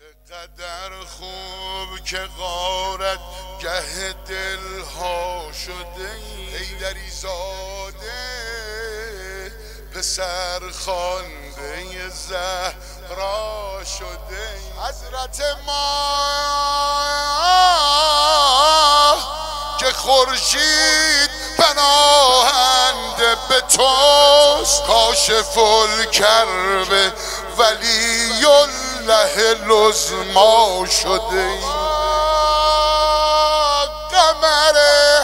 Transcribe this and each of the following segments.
قدر خوب که غارت گه دلها شده حیدری زاده پسر خوانده زهرا شده حضرت ما که خورشید پناهنده به توست کاشف الکرب ولی الله لزما شده قمر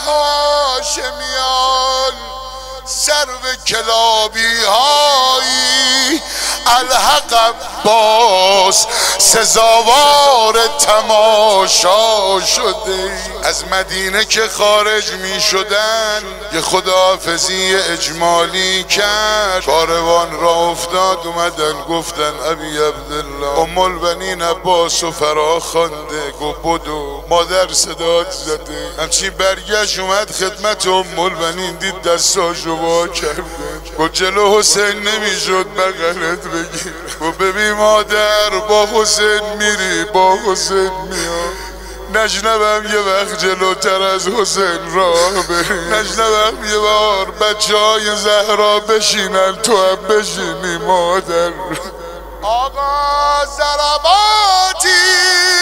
هاشمیان سرو کلابی هایی الحق عباس سزاوار تماشا شده از مدینه که خارج می شدن یه خداحافظی اجمالی کرد کاروان را افتاد اومدن گفتن ابی عبدالله ام البنین عباس و فرا خوانده گفت بدو مادر صدات زده همچی برگشت اومد خدمت ام البنین دید دستاشو وا کرده گفت جلو حسین نمیشد بغلت بگیر گفت ببین مادر با حسین میری با حسین میاد نجنبم یه وقت جلوتر از حسین راه بری نجنبم یه بار بچه های زهرا بشینن تو هم بشینی مادر آقا ضرباتی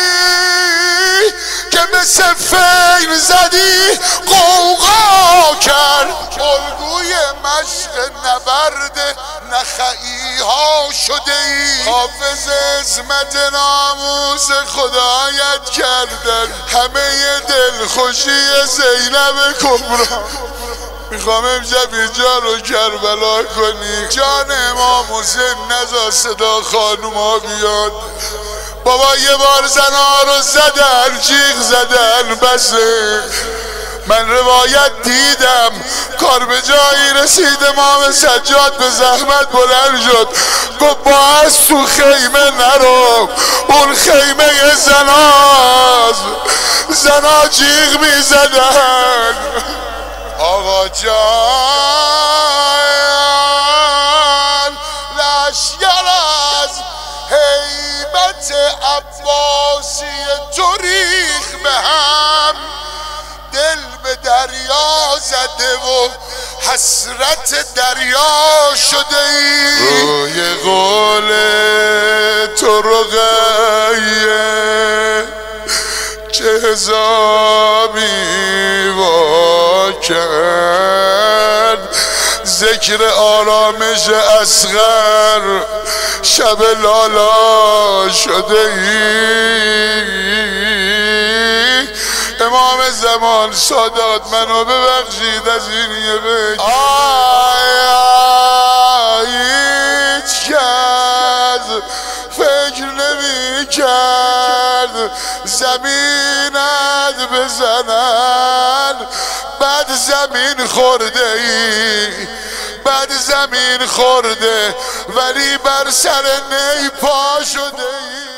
که مثل فیل زدی قوقا کرد الگوی مشق نبرد نخعی ها شده ای حافظ عصمت ناموس خدایت کردن همه دلخوشی زینب کبرا میخوام امشب اینجا رو کربلا کنی جان امام حسین نزا صدا خانوما بیاد بابا یه بار زنها رو زدن جیغ زدن بسه من روایت دیدم کار به جایی رسید امام سجاد به زحمت بلند شد گفت باز تو خیمه نرو اون خیمه زناست زنا جیغ می زدن آقا جان لشگر از هیبت عباسی تو ریخ به هم دل به دریا زده و حسرت دریا شده ای روی قول تو رقیه چه حسابی وا کرد ذکر آرامش اصغر شب لالا شده ای امام زمان سادات منو ببخشید از این یه بگی هیچ کس فکر نمی کرد زمینت بزنن بعد زمین خورده ای بعد زمین خورده ولی بر سر نی پا شده ای